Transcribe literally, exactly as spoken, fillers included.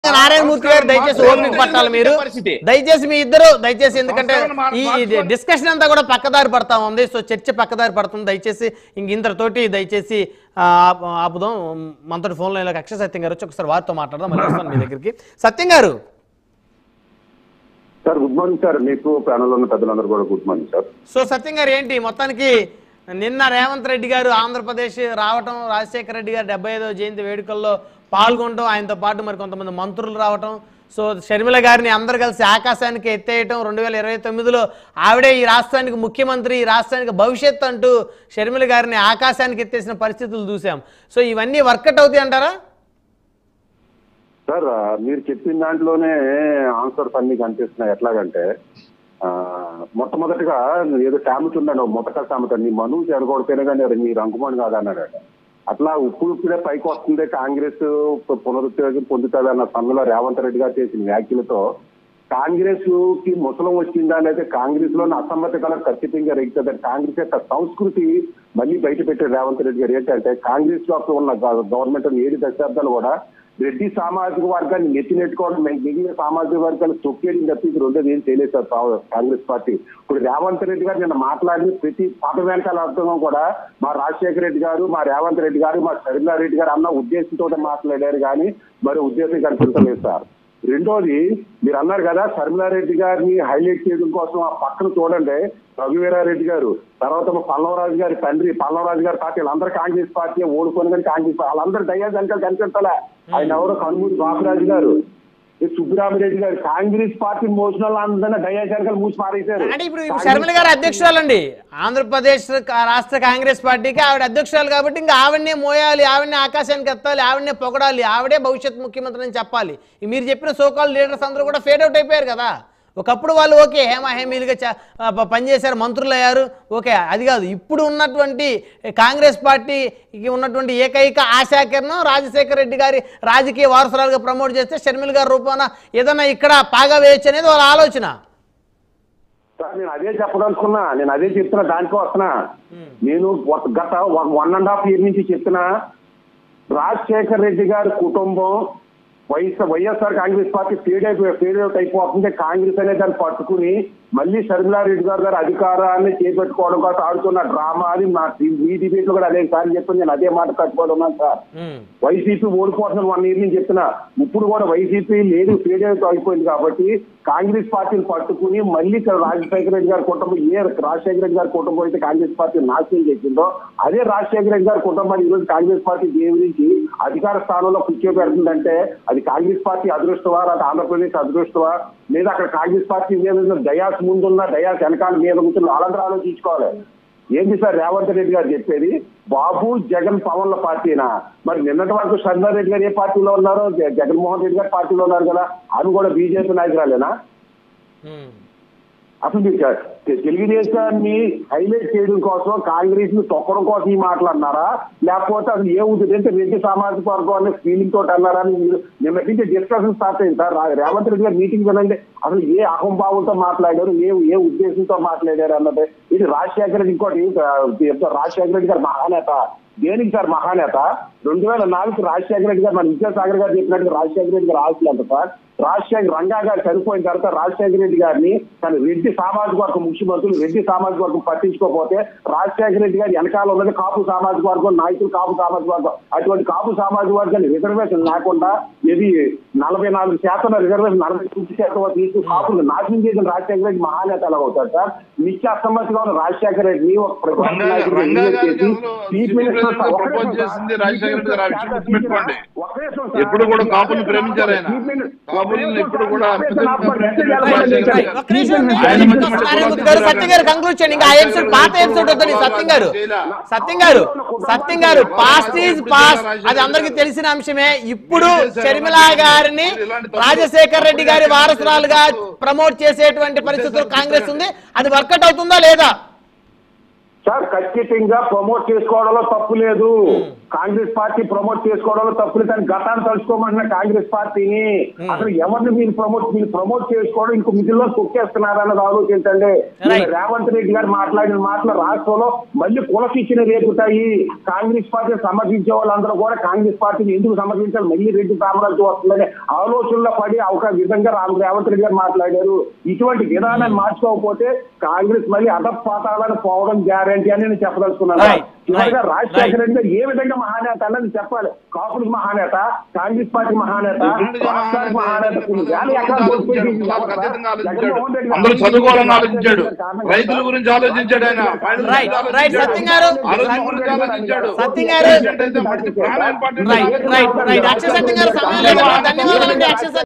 నారాయణమూర్తి గారు దయచేసి ఓపిక పట్టాలి మీరు దయచేసి మీ ఇద్దరు దయచేసి ఎందుకంటే ఈ డిస్కషన్ అంతా కూడా పక్కదారి పడతా ఉంది సో చర్చ పక్కదారి పడుతుంది దయచేసి ఇంక ఇంతటితోటి దయచేసి ఆపుదాం మనతో ఫోన్ లైన్లో అక్షయ సత్యం గారు వచ్చి ఒకసారి వారితో మాట్లాడదాం మళ్ళీ వస్తాను మీ దగ్గరికి సత్యం గారు సార్ గుడ్ మార్నింగ్ సార్ మీకు ప్యానల్ ఉన్న పెద్దలందరూ కూడా good morning sir so Satyam గారు ఏంటి మొత్తానికి నిన్న రేవంత్ రెడ్డి గారు ఆంధ్రప్రదేశ్ రావటం రాజశేఖర రెడ్డి గారు డెబ్బై ఐదవ జయంతి వేడుకల్లో పాల్గొనడం ఆయనతో పాటు మరి కొంతమంది మంత్రులు రావటం సో షర్మిల గారిని అందరు కలిసి ఆకాశానికి ఎత్తేయటం రెండు వేల ఇరవై తొమ్మిదిలో ఆవిడే ఈ రాష్ట్రానికి ముఖ్యమంత్రి ఈ రాష్ట్రానికి భవిష్యత్తు అంటూ షర్మిల గారిని ఆకాశానికి ఎత్తేసిన పరిస్థితులు చూసాం సో ఇవన్నీ వర్కౌట్ అవుతాయి అంటారా సార్ మీరు చెప్పిన దాంట్లోనే ఆన్సర్స్ అన్ని కనిపిస్తున్నాయి ఎట్లాగంటే మొట్టమొదటిగా ఏదో సామెత ఉందండి మొదట సామెత నీ మనువు చెడగొడితేనే కానీ నీ రంగుమని కాదన్నాడు అట్లా ఉప్పుడు ఇప్పుడే పైకి వస్తుంది కాంగ్రెస్ పునరుద్ధరణ పొందుతుంది అన్న సమయంలో రేవంత్ రెడ్డి గారు చేసిన వ్యాఖ్యలతో కాంగ్రెస్ కి ముసలం వచ్చిందా లేదా కాంగ్రెస్ లోని అసమ్మతి కల ఖచ్చితంగా రేగుతుంది కాంగ్రెస్ యొక్క సంస్కృతి మళ్ళీ బయట పెట్టారు రేవంత్ రెడ్డి గారు ఏంటంటే కాంగ్రెస్ లో ఉన్న గవర్నమెంట్ ఏడు దశాబ్దాలు కూడా రెడ్డి సామాజిక వర్గాన్ని నెత్తి నెట్టుకోవడం మిగిలిన సామాజిక వర్గాన్ని తొక్కేయడం తప్పించి రెండోది ఏం చేయలేదు సార్ కాంగ్రెస్ పార్టీ ఇప్పుడు రేవంత్ రెడ్డి గారు నిన్న మాట్లాడిన ప్రతి పాట వెనకాల అర్థం కూడా మా రాజశేఖర రెడ్డి గారు మా రేవంత్ రెడ్డి గారు మా షర్మిలా రెడ్డి గారు అన్న ఉద్దేశంతో మాట్లాడారు కానీ మరి ఉద్దేశం కనిపించలేదు సార్ రెండోది మీరు అన్నారు కదా షర్మిలారెడ్డి గారిని హైలైట్ చేయడం కోసం ఆ పక్కన చూడండి రఘువీరారెడ్డి గారు తర్వాత పల్లవరాజు గారి తండ్రి పల్లవరాజు గారి పార్టీ వాళ్ళందరూ కాంగ్రెస్ పార్టీ ఓడుకొని కానీ కాంగ్రెస్ వాళ్ళందరూ దయ్యాలు వెనకాల కనిపించాలా ఆయన ఎవరో కనుమూరి బాబురాజు గారు సుబ్బరామిరెడ్డి గారు కాంగ్రెస్ పార్టీ మోసనాలు అందరినీ దయాశంకర్ మూసి మారేశారు అంటే ఇప్పుడు షర్మిల గారు అధ్యక్షురాలండి ఆంధ్రప్రదేశ్ రాష్ట్ర కాంగ్రెస్ పార్టీకి ఆవిడ అధ్యక్షురాలు కాబట్టి ఇంకా ఆవిడనే మోయాలి ఆవిడనే ఆకాశానికి ఎత్తాలి ఆవిడనే పొగడాలి ఆవిడే భవిష్యత్ ముఖ్యమంత్రి అని చెప్పాలి మీరు చెప్పిన సోకాల్ లీడర్స్ అందరూ కూడా ఫేడ్ అవుట్ అయిపోయారు కదా ఒకప్పుడు వాళ్ళు ఓకే హేమ హేమీలుగా పనిచేశారు మంత్రులు అయ్యారు ఓకే అది కాదు ఇప్పుడు ఉన్నటువంటి కాంగ్రెస్ పార్టీకి ఉన్నటువంటి ఏకైక ఆశాకిరణం రాజశేఖర రెడ్డి గారి రాజకీయ వారసురాలుగా ప్రమోట్ చేస్తే షర్మిల గారి రూపాన ఏదన్నా ఇక్కడ పాగా వేయచ్చు అనేది వాళ్ళ ఆలోచన సార్ నేను అదే చెప్పదలుచుకున్నా నేను అదే చెప్తున్నా దానికో వస్తున్నా నేను గత వన్ అండ్ హాఫ్ ఇయర్ నుంచి చెప్తున్నా రాజశేఖర రెడ్డి గారి కుటుంబం YS YSR Congress party fade అయిపోయి ఫేడ్ అవుట్ అయిపోతుంది కాంగ్రెస్ అనే దాన్ని పట్టుకుని మళ్ళీ షర్మిలారెడ్డి గారు గారు అధికారాన్ని చేపట్టుకోవడం కోసం ఆడుతున్న డ్రామా అని నా మీ డిబేట్ లో కూడా అదే సార్ చెప్పి నేను అదే మాట కట్టుకోవడం ఉన్నాను సార్ వైసీపీ ఓడిపోతున్న వన్ ఇయర్ నుంచి చెప్తున్నా ఇప్పుడు కూడా వైసీపీ లేదు ఫేడ్ అవుట్ అయిపోయింది కాబట్టి కాంగ్రెస్ పార్టీని పట్టుకుని మళ్ళీ రాజశేఖర రెడ్డి గారి కుటుంబం ఏ రాజశేఖర రెడ్డి గారి కుటుంబం అయితే కాంగ్రెస్ పార్టీ నాశనం చేసిందో అదే రాజశేఖర రెడ్డి గారి కుటుంబాన్ని ఈరోజు కాంగ్రెస్ పార్టీ దేవుడికి అధికార స్థానంలో కూర్చోబెడుతుందంటే అది కాంగ్రెస్ పార్టీ అదృష్టమా లేదా ఆంధ్రప్రదేశ్ అదృష్టమా లేదా అక్కడ కాంగ్రెస్ పార్టీ మీద దయాస్ ముందున్న దయాస్ వెనకాల మీద కూర్చుని వాళ్ళందరూ ఆలోచించుకోవాలి ఏంటి సార్ రేవంత్ రెడ్డి గారు చెప్పేది బాబు జగన్ పవన్ల పార్టీనా మరి నిన్నటి వరకు షర్మిలారెడ్డి గారు ఏ పార్టీలో ఉన్నారో జగన్మోహన్ రెడ్డి గారి పార్టీలో ఉన్నారు కదా అది కూడా బీజేపీ నాయకురాలేనా అసలు తెలుగుదేశాన్ని హైలైట్ చేయడం కోసం కాంగ్రెస్ ని తొక్కడం కోసం ఈ మాట్లాడినారా లేకపోతే అసలు ఏ ఉద్దేశం అంటే రెడ్డి సామాజిక వర్గం అనే ఫీలింగ్ తోటి అన్నారా అని మీరు నిన్న నుంచి డిస్కషన్ స్టార్ట్ అయింది సార్ రేవంత్ రెడ్డి గారు మీటింగ్ వినండి అసలు ఏ అహంభావంతో మాట్లాడారు ఏ ఏ ఉద్దేశంతో మాట్లాడారు అన్నది ఇది రాజశేఖర రెడ్డి ఇంకోటి రాజశేఖర రెడ్డి గారు మహానేత దేనికి సార్ మహానేత రెండు వేల నాలుగు రాజశేఖర రెడ్డి గారు మన విద్యాసాగర్ గారు చెప్పినట్టుగా రాజశేఖర రెడ్డి గారు ఆస్తులు ఎంత సార్ రాజశేఖర్ రంగా గారు చనిపోయిన తర్వాత రాజశేఖర రెడ్డి గారిని తన రెడ్డి సామాజిక వర్గం ముఖ్యమంత్రులు రెడ్డి సామాజిక వర్గం పట్టించుకోకపోతే రాజశేఖర రెడ్డి గారి వెనకాల ఉన్నది కాపు సామాజిక వర్గం నాయకులు కాపు సామాజిక వర్గం అటువంటి కాపు సామాజిక వర్గాన్ని రిజర్వేషన్ లేకుండా ఇది నలభై నాలుగు శాతం రిజర్వేషన్ నలభై తొమ్మిది శాతం తీసుకు కాపులు నాశనం చేసిన రాజశేఖర రెడ్డి మహానేత ఎలా అవుతారు సార్ నిత్య అసమ్మతిగా ఉన్న రాజశేఖర రెడ్డిని ఒక ఎప్పుడు కూడా కాపులు ప్రేమించారు ఆయన ఇప్పుడు కూడా సత్యం గారు కంక్లూడ్ చేయండి ఇంకా ఎపిసోడ్ పాత ఎపిసోడ్ వద్దండి సత్యం గారు సత్యం గారు సత్యం గారు పాస్ట్ ఈజ్ పాస్ట్ అది అందరికీ తెలిసిన అంశమే ఇప్పుడు షర్మిలా గారిని రాజశేఖర్ రెడ్డి గారి వారసురాలుగా ప్రమోట్ చేసేటువంటి పరిస్థితులు కాంగ్రెస్ ఉంది అది వర్కౌట్ అవుతుందా లేదా సార్ ఖచ్చితంగా ప్రమోట్ చేసుకోవడంలో తప్పు లేదు కాంగ్రెస్ పార్టీ ప్రమోట్ చేసుకోవడంలో తప్పులు, కానీ గతాన్ని తలుచుకోమంటున్న కాంగ్రెస్ పార్టీని అసలు ఎవరిని మీరు ప్రమోట్ మీరు ప్రమోట్ చేసుకోవడం ఇంకో మిగిలిలో తొక్కేస్తున్నారన్నది ఆలోచించండి. రేవంత్ రెడ్డి గారు మాట్లాడిన మాటలు రాష్ట్రంలో మళ్ళీ కులశిక్షణ రేపుతాయి. కాంగ్రెస్ పార్టీ సమర్థించే వాళ్ళందరూ కూడా కాంగ్రెస్ పార్టీని ఎందుకు సమర్థించాలి, మళ్ళీ రెడ్డి సామ్రాజ్యం వస్తుందని ఆలోచనలో పడి ఒక విధంగా రేవంత్ రెడ్డి గారు మాట్లాడారు. ఇటువంటి విధానాన్ని మార్చుకోకపోతే కాంగ్రెస్ మళ్ళీ అధపాతాలను పోవడం గ్యారంటీ అని నేను చెప్పదలుచుకున్నాను. చివరిగా రాజశేఖర రెడ్డి గారు ఏ విధంగా మహానేత అన్నది చెప్పాలి. కాపులకు మహానేత, కాంగ్రెస్ పార్టీ మహానేత, రాష్ట్రానికి మహానేత. అందరూ చదువుకోవాలని ఆలోచించాడు, రైతుల గురించి ఆలోచించాడు, ఆయన సత్యం గారు సత్యం గారు ధన్యవాదాలు.